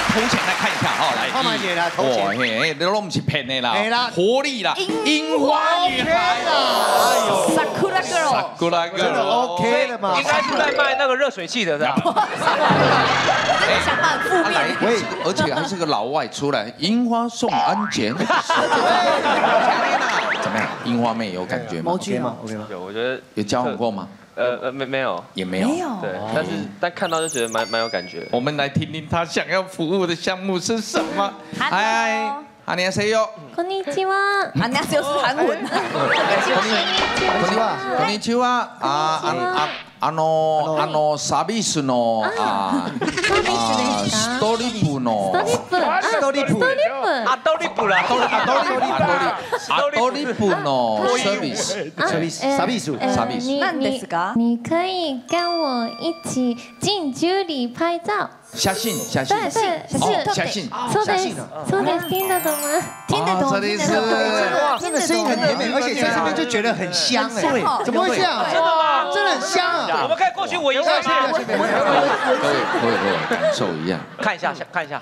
头衔来看一下哈，来， 看嘛姐啦，头衔， 嘿，你都不是骗的啦， 嘿啦， 活力啦，樱花女孩啦， 哎呦 Sakura Girl， Sakura Girl， 真的 OK 的嘛？ 应该是在卖那个热水器的，是吧？ 这个想法很负面。 喂，而且还是个老外出来，樱花送安检，怎么样？樱花妹有感觉吗？ 毛剧吗 ？OK 吗？ 有，我觉得有交往过吗？ 没有， 也没有。 对，但看到就觉得蛮有感觉。 我们来听听他想要服务的项目是什么。 嗨， 안녕하세요。 こんにちは。안녕하세요是韩文。 こんにちは。サービスのストリップのストリップ阿多利普啦， アドリップのサービス。 サビス。 何ですか？你可以跟我一起近距离拍照。 写信。 对， 写信。 そうです。そうです。听得懂吗？听得懂。 这里是。 真的声音很甜美，而且在这边就觉得很香哎。 对， 怎么会这样？ 真的吗？ 真的很香啊！ 我们可以过去闻一下吗？ 我感受一样。 看一下。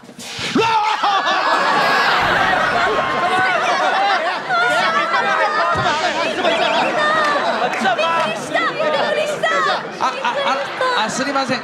很正吗？ すみません。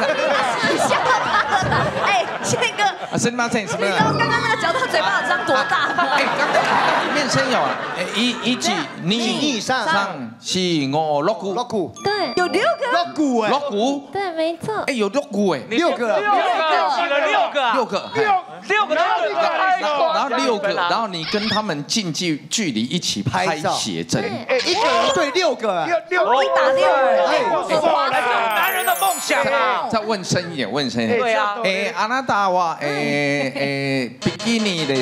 哎，宪哥， すみません。 你知道刚刚那个嚼到嘴巴有张多大吗？ 哎，刚刚面声有啊，1、2、3、4、5、6股。 对，有6个。 6股哎 ，6股。 对，没错。 哎，有6股哎。 6个， 挤了6个啊 6个。 6个， 然后6个，然后你跟他们近距离一起拍写真。 哎，一个人对6个， 1打6。 哇，这是男人的梦想啊！ 再问深一点，问深一点。 对啊。 哎，あなたはビキニです。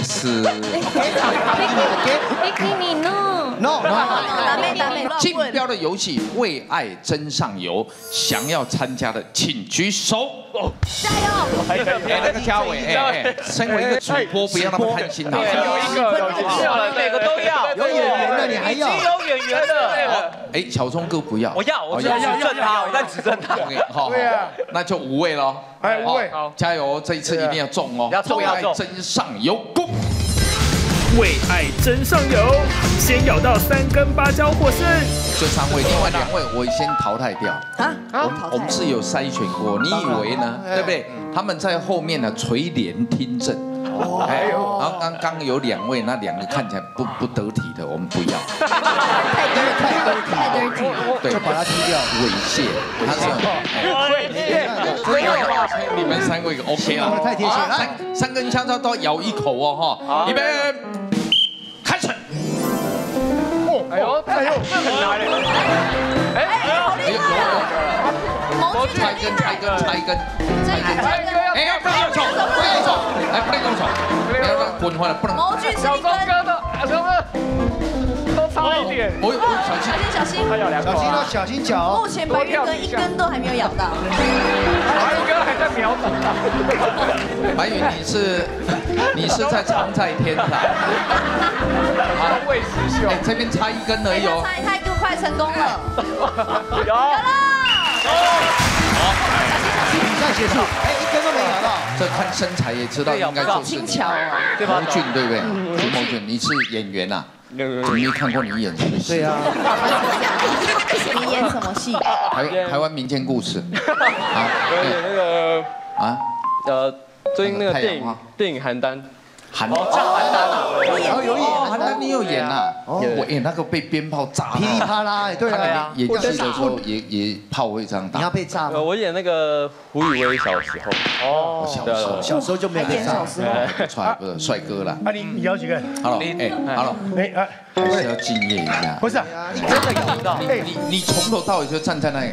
ビキニの。 No， ダメ。 竞标的游戏为爱真上游，想要参加的请举手。 加油！ 哎，那个嘉伟，身为一个主播，不要那么贪心好。 有每个都要。 有演员的你还要？ 已经有演员的。 哎，小聪哥不要。 我要，我指正他，我在指正他。 好，那就5位喽。 哎，5位， 好，加油！这一次一定要中哦。为爱真上游，攻！ 为爱真上游，先咬到3根芭蕉获胜。 就3位，另外2位我先淘汰掉。我们是有筛选过，你以为呢？对不对？他们在后面呢垂帘听政。哎，然后刚有2位，那2个看起来不得体的，我们不要。 太 dirty。 对， 就把它踢掉， 猥亵。他是你们3位 OK 了， 太贴心了。 3根香蕉都要咬一口哦哈，预备，开始。 哎呦，这很难嘞。 好厉害啊！毛剧差一根。哎，不能用手，哎，不能用手，不要滚回来，不能。 毛剧是一根。 小哥，都差一点。 小心。 他咬2口啊。 小心脚。 目前白玉哥1根都还没有咬到。 白玉哥还在瞄准他。 白宇，你是在常在天堂。 好，魏师兄。 哎，这边差1根而已哦。 他就快成功了。 有了。 比赛结束，哎，1根都没咬到。 这看身材也知道应该就是轻巧啊。 毛俊对不对？毛俊，你是演员呐？我没看过你演什么戏？ 对呀。 你演什么戏？ 台湾民间故事。啊， 那个啊， 最近那个电影邯郸。 邯郸，有演，邯郸你有演呐？我演那个被鞭炮炸， 噼里啪啦，对啊。 演戏的时候也炮会这样打。 你要被炸吗？ 我演那个胡宇威小时候。 哦， 小时候就没有被炸。 不是帅哥啦。 啊，你咬几个 ？Hello，哎，Hello，还是要敬业一下。 不是， 你真的咬不到。 你从头到尾就站在那里。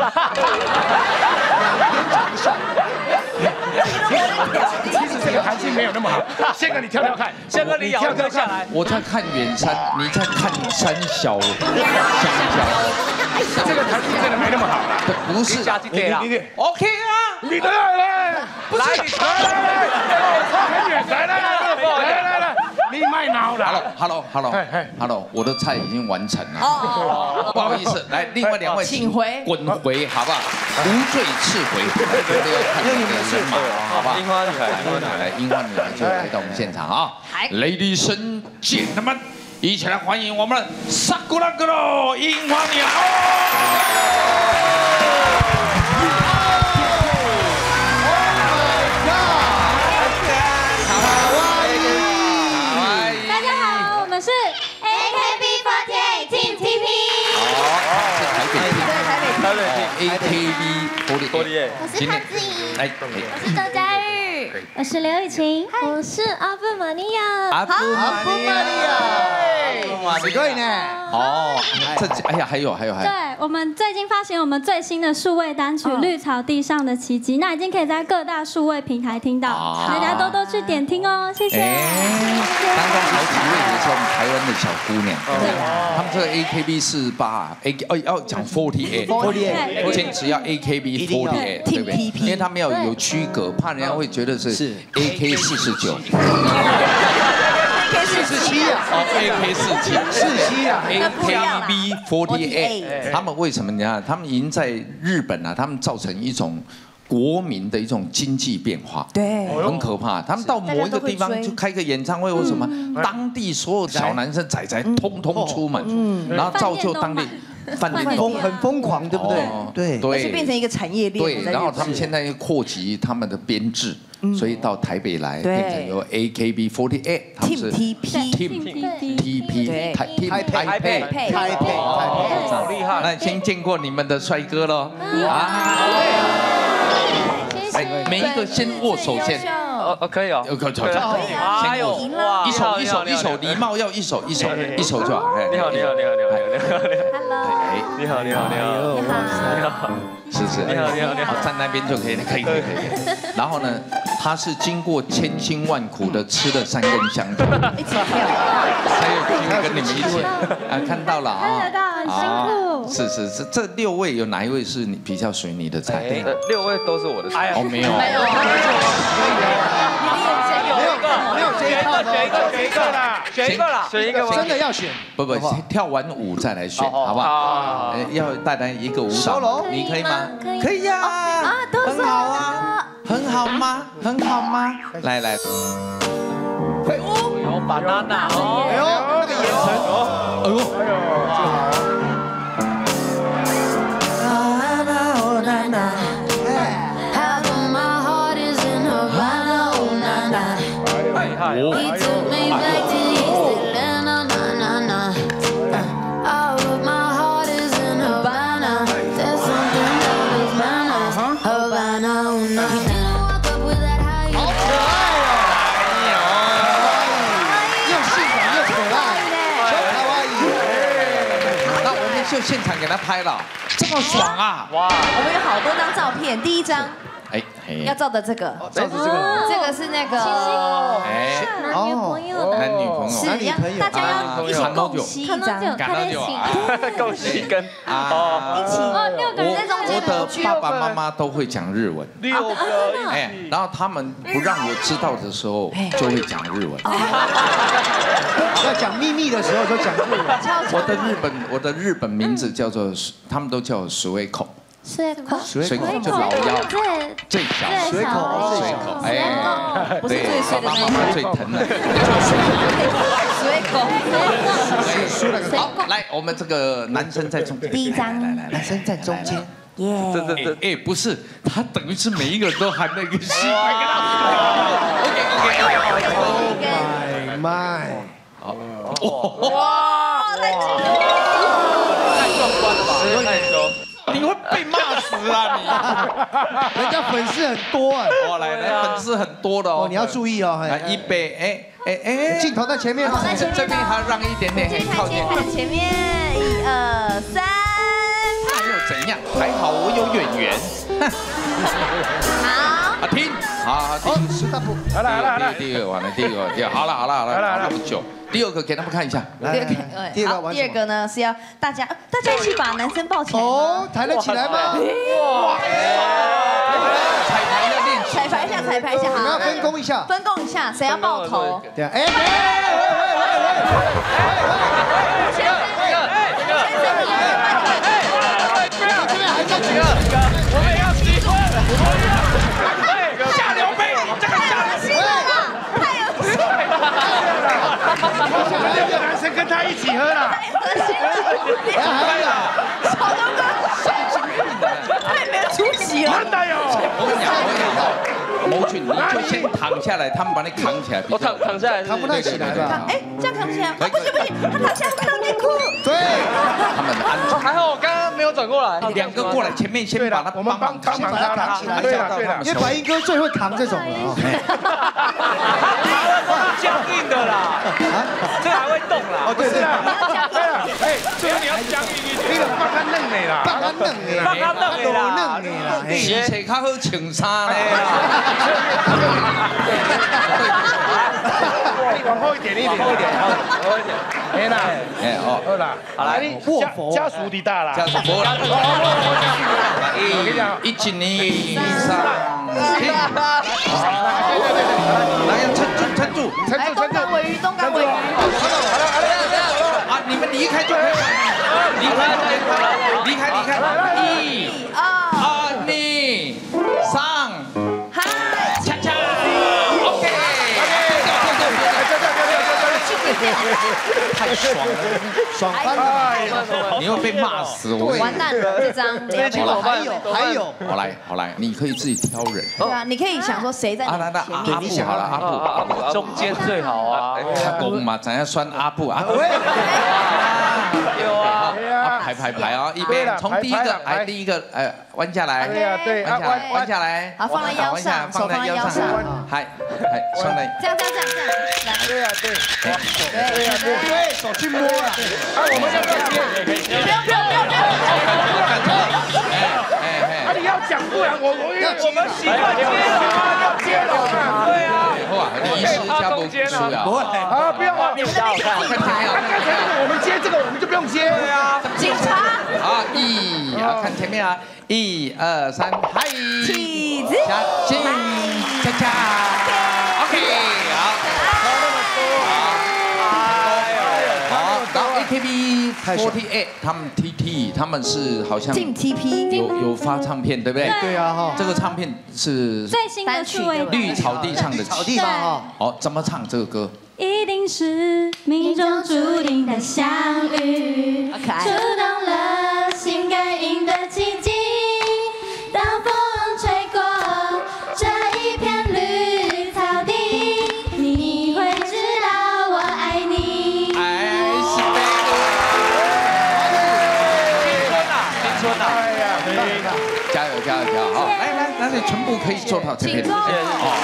其实这个弹性没有那么好。宪哥，你跳跳看。 宪哥，你跳跳下来。 我在看远山，你在看山小香蕉。 这个弹性真的没那么好啦。 不是。 你 OK 啊。 你的来，来，你来，差很远，来，你卖脑了。 ，Hello，我的菜已经完成了。哦，不好意思，来，另外2位请回， 滚回，好不好？无罪撤回，用你们的人马，好不好？樱花女孩，樱花女孩就来到我们现场啊 ！Ladies and gentlemen， 一起来欢迎我们Sakura Girl樱花女孩。 是 AKB48 Team TP。 好，是台北 AKB48。 我是汉子怡。我是周佳玉。我是刘雨晴。我是阿布玛利亚。 阿布玛利亚。哇，你可以呢。 哦，哎呀，还有。 对，我们最近发行我们最新的数位单曲《绿草地上的奇迹》，那已经可以在各大数位平台听到，大家多多去点听哦，谢谢。 当中好几位也是我们台湾的小姑娘，他们这个 AKB48，要讲48，坚持要 AKB48，对不对？因为他们要有区隔，怕人家会觉得是 AK49。 AK47啊 ，AK47啊 ，AKB48，他们为什么？你看，他们已经在日本啊，他们造成一种国民的一种经济变化， 对， 很可怕。他们到某一个地方就开个演唱会或什么，当地所有小男生仔通通出门，然后造就当地饭店很疯狂，对不对？ 对，而且变成一个产业链。 对，然后他们现在又扩及他们的编制。所以到台北来，变成由 AKB48， 他们是 TP， 台北， 好厉害！ 那先见过你们的帅哥喽，每一个先握手先。 可以哦， 可以，先握手，一手，礼貌要一手就好。 你好， 是，你好，站那边就可以，可以。然后呢，他是经过千辛万苦的吃了3根香蕉， 一起跳， 才有机会跟你们一起看到了啊， 看得到，很辛苦。 是，这6位有哪一位是你比较属于你的菜 ？6位都是我的菜。 哦，没有， 选一个， 真的要选。 不，跳完舞再来选，好不好？要带来一个舞蹈，你可以吗？可以呀，很好啊，很好吗？来， 哎呦，banana哦， 哎呦，那个眼神， 哎呦。就现场给他拍了，这么爽啊！哇， 我们有好多张照片，第1张。要照的这个， 照的这个是那个， 男女朋友的， 男女朋友， 是大家要一起共吸一张， 共吸跟一起6个人在中间。 我的爸爸妈妈都会讲日文，6个，然后他们不让我知道的时候就会讲日文， 要讲秘密的时候就讲日文。 我的日本名字叫做，他们都叫我水口。水口就老幺，最小， 水口， 不是最水的那个， 最疼的， 水口。 好，来，我们这个男生在中间， 第1张， 来，男生在中间， 耶， 不是，他等于是每一个人都含了一个心。 My， 哇， 太激动了， 太壮观了吧，太凶。 你会被骂死啊你！ 人家粉丝很多哎， 来，粉丝很多的哦， 你要注意哦。 预备， 镜头在前面， 这边还要让一点点，靠近， 看前面，1、2、3， 那又怎样？还好我有演员。 好， 听，好， 是大步， 来，第二个完了，好了，那么久。第2个给他们看一下， 第 2个呢是要大家一起把男生抱起来。 哦，抬得起来吗？哇！ 彩排一下，好， 我们要分工一下， 谁要抱头？ 对啊， 这个男生跟他一起喝了， 太恶心了！小东哥，太没有出息了。 真的哟！ 我跟你讲，某俊，你就先躺下来，他们把你扛起来。 我躺下来， 扛不太起来吧？ 哎，这样扛起来？不行不行，他躺下会看到内裤。 对， 他们安全。 还好我刚刚没有转过来。 两个过来，前面先把他我们帮把他扛起来。 对了对了， 因为白银哥最会扛这种了啊。 僵硬的啦，这还会动啦。 哦对对了，对了，哎， 所以你要僵硬一点。 那个放他嫩的啦， 放他嫩的啦， 放他嫩的啦， 嫩的啦。 洗洗较好穿衫咧。 往后一点，往后一点，往后一点。哎啦， 哎哦， 好啦，好啦，你家属的大啦， 家属无啦。 我跟你讲 1年撑住， 来，东港尾鱼，东港尾鱼。 啊，你们离开就可以了，离开。1、2、3，嗨，恰恰 ，OK。太爽了， 爽翻了！ 你会被骂死，我完蛋了，这张还有， 好来，你可以自己挑人。 对啊，你可以想说谁在前面。 阿布好了，阿布中间最好啊。 公嘛，咱要选阿布啊。 有啊， 排啊，一边从第一个弯下来， 对， 弯下来， 好，放在腰上，手放在腰上， 嗨，放在这样，来， 对啊对， 对，手去摸了。 我们要不要接？ 不要， 你要讲，不然我们习惯接了，要接了嘛。对啊。 哇，你是加不输呀？ 不会啊，不要啊， 看前面啊， 刚才我们接这个，我们就不用接。对啊。 警察。 好看前面啊，1、2、3，嗨， 起子， 进，恰恰 ，OK， 好，然后 AKB48 他们 TT 他们是好像进 TP 有发唱片，对不对？ 对啊哈， 这个唱片是最新的数位绿草地上的草地方哈。 哦，怎么唱这个歌？ 一定是命中注定的相遇，触动了心感应的奇迹。当风吹过这一片绿草地，你会知道我爱你。 青春啊！ 哎呀， 加油！好，来，那你全部可以做到这边。